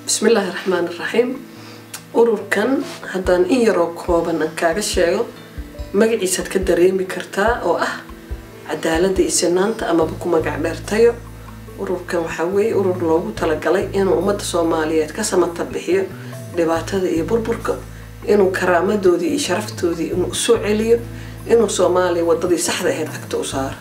بسم الله الرحمن الرحيم. ururkan haddaan in yaroo kooban aan kaaga sheego magaciisaad ka dareemi kartaa oo ah cadaaladda iyo sinaanta amaba ku magac dheertayo. ururkan waxaa weeye urur loogu talagalay inuu ummadda Soomaaliyeed ka samata bixiyo dhibaatada iyo burburka, inuu karaamadoodii iyo sharaftoodii inuu soo celiyo, inuu Soomaaliya wadadii saxda ahayd agta u saaro.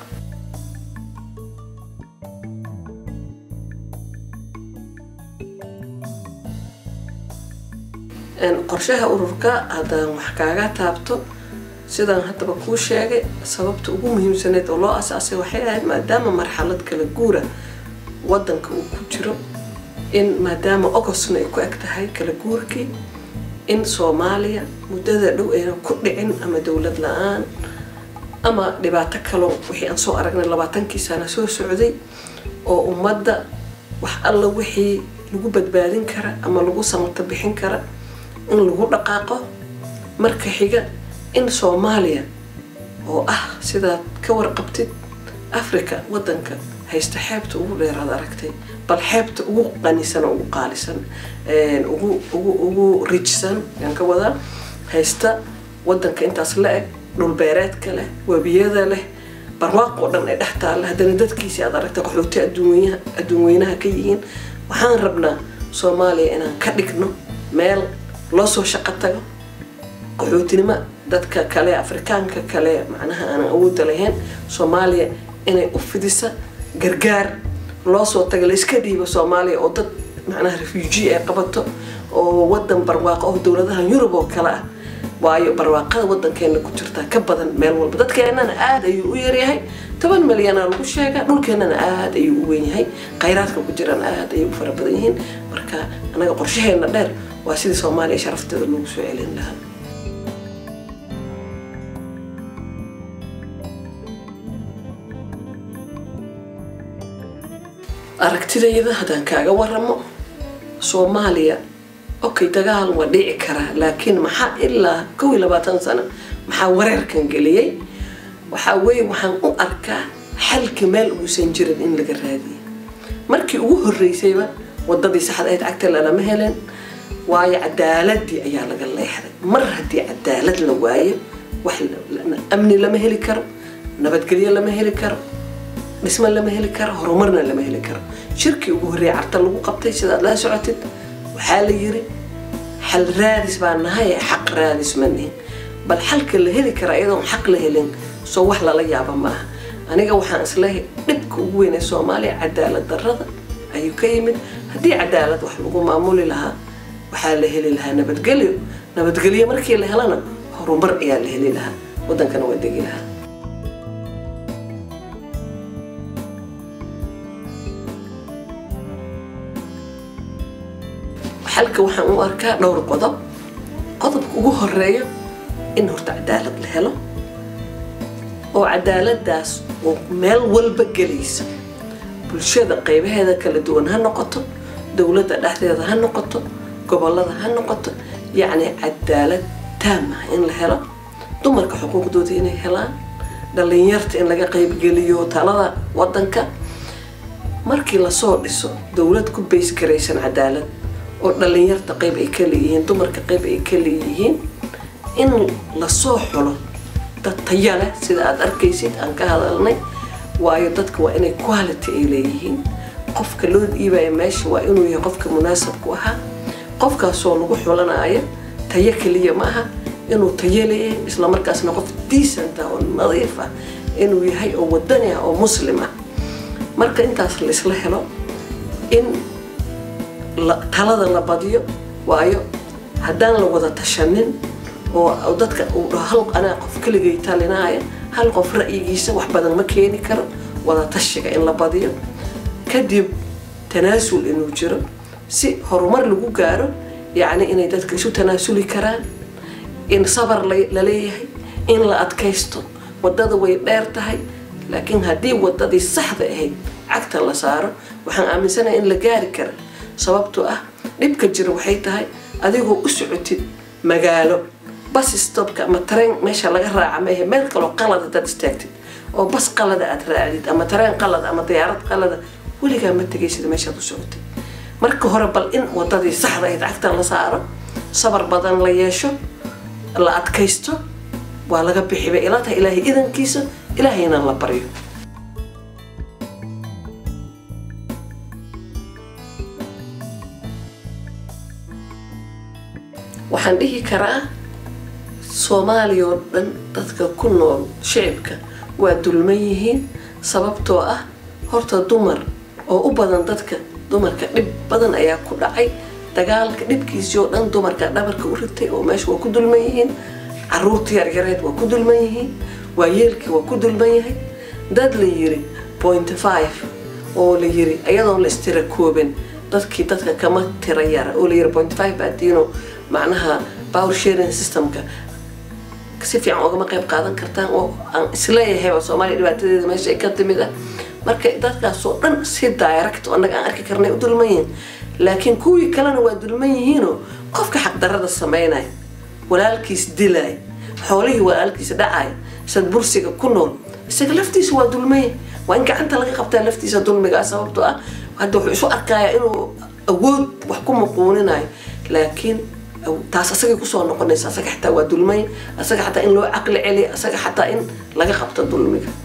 qorshaha ururka haddaan wax kaaga taabto sidaan haddaba kuu sheegay, sababta ugu muhiimsaneed oo loo asaasay waxay ahayd maadaama marxalad kala guura wadanka uu ku jiro, in maadaama Augustna ay ku eg tahay kala guurkii, in Soomaaliya muddada dhow ayna ku dhicin ama dawlad la'aan ama dhibaato kale wixii aan soo aragnay 20 sano soo socday, oo ummadda wax alla wixii lagu badbaadin kara ama lagu samata bixin kara in lagu dhaqaaqo. marka xiga in Soomaaliya oo ah sidaad ka warqabtid Afrika wadanka haysta xeebta ugu dheeraad aragtay, bal xeebta ugu qanisan ugu qaalisan ugu richsan yanka wada haysta wadanka intaas la eg, dhul beereedka leh, wabiyada leh, barwaaqo dhan ay dhaxtaa leh, hadana dadkiisa aad aragtay qaxooti adduunweynaha ka yihiin. waxaan rabnaa Soomaaliya inaan ka dhigno meel loo soo shaqo tago, qaxootinimo dadka kale Afrikaanka kale macnaha aan awood lahayn Soomaaliya inay u fidisa gargaar loo soo tago la iska dhiibo Soomaaliya oo dad macnaha refugee ay qabato oo wadan barwaaqo oo dawladaha Yurub oo kale ah, waayo barwaaqada wadankeena ku jirta ka badan meel walba. dadkeenana aad ayuu u yaryahay, 10 milyan lagu sheega, dhulkeenana aad ayuu u weyn yahay, khayraadka ku jiraan aad ayuu fara badan yihiin. marka anaga qorshaheena dheer waa sidii Soomaaliya sharafteeda lagu soo celin lahaa. aragtidayda haddaan kaaga waramo Soomaaliya okay dagaal waa dhici karaa, laakiin maxaa ilaa 22 sano maxaa wareerkan geliyay? waxaa weeye waxaan u arkaa xalka meel uusan jirin in laga raadiyo. markii ugu horeysayba wadadii saxda ahayd cagta lama helin, waayo cadaaladii ayaa laga leexday. mar haddii cadaalad la waayo wax amni lama heli karo, nabadgelyo lama heli karo, dhismo lama heli karo, horumarna lama heli karo. shirkii ugu horeeyay carta lagu qabtay sidaad la socotid waxaa la yiri xal raadis baan nahay, xaq raadis ma nihin. bal xalka la heli kara iyadoo xaq la helin soo wax lala yaabo maaha. aniga waxaan islahay dhibka ugu weyn ee Soomaaliya cadaalad darrada ayuu ka yimid. haddii cadaalad wax lagu maamuli lahaa waxaa la heli lahaa nabadgelyo markii la helana horumar ayaa la heli lahaa, wadankana waa degi lahaa. xalka waxaan u arkaa dhowr qodob. qodobka ugu horeeyo in horta cadaalad la helo, oo cadaaladaas oo meel walba gelaysa, bulshada qaybaheeda kala duwan ha noqoto, dawladda dhexdeeda ha noqoto, gobolada ha noqoto, yacni cadaalad taam ah in la helo. dumarka xuquuqdooda inay helaan, dhalinyarta in laga qayb geliyo talada wadanka. markii la soo dhiso dawlad ku base garaysan cadaalad oo dhalinyarta qayb ay ka leeyihiin, dumarka qayb ay ka leeyihiin, in la soo xulo dad tayo leh sida aad arkaysid aan ka hadalnay. waayo dadka waa inay quality ay leeyihiin, qofka loo dhiibayo meesha waa inuu yahay qofka munaasab ku ahaa, qofkaasoo lagu xulanayo tayo kaliya ma aha inuu tayo leeyahay, isla markaasna qof decent ah oo nadiif ah inuu yahay, oo wadani ah oo muslim ah. marka intaas la isla helo in talada la badiyo, waayo haddaan la wada tashanin oo dadka uu hal anaa qof kaligay talinaya, hal qof ra'yigiisa wax badan ma keeni karo. wada tashiga in la badiyo, kadib tanaasul inuu jiro si horumar lagu gaaro, yacni inay dadka isu tanaasuli karaan, in sabar la leeyahay, in la adkaysto. wadada way dheer tahay, laakiin haddii wadadii saxda ahayd cagta la saaro waxaan aaminsanahay in la gaari karo. sababtoo ah dhibka jira waxay tahay adigoo u socotid magaalo, bus stopka ama train meesha laga raaca ma aha meel kale qalad dad istaagtid, oo bas qalad aad raacdid ama train qalad ama diyaarad qalad weligaa ma tagaysid meesha aad u socotid. marka hore bal in wadadii saxda ay tagta la saaro sabar badan la yeesho la adkaysto waa laga bixibay ilaata ilaahay idankiisa ilaahayna la baryo waxaan dhihi karaa Soomaaliya oo dhan dadka ku nool shacabka waa dulman yihiin sababtoo ah horta dumar oo u badan dadka dumarka dhib badan ayaa ku dhacay dagaalka dhibkiisa oo dhan dumarka dhabarka u ritay oo meesha waa ku dulman yihiin caruurta yaryar waa ku dulman yihiin waayeelkii waa ku dulman yahay dad la yiri 0.5 oo la yiri ayadoo la istira kooban dadkii dadka kama tira yar oo la yiri 0.5 baadino macnaha power sharing systemka si fiican uga ma qayb qaadan kartaan oo aan isleeyahay oo Soomaaliya dhibaatadeeda meesha ay ka timid marka dadkaas oo dhan si direct oo anaga aan arki karnay u dulman yihiin laakiin kuwii kalena waa dulman yihiin qofka xaq darrada sameynay walaalkiis dilay xoolihii walaalkiis dhacay sad bursiga ku nool isaga laftiisa waa dulmay waa in gacanta laga qabtaa laftiisa dulmiga sababtoo ah hadda wuxuu isu arkaya inuu awood wax ku muquuninaay laakiin taas asaga ku soo noqonaysa asaga xataa waa dulmay asaga xataa in loo aqli celi asaga xataa in laga qabto dulmiga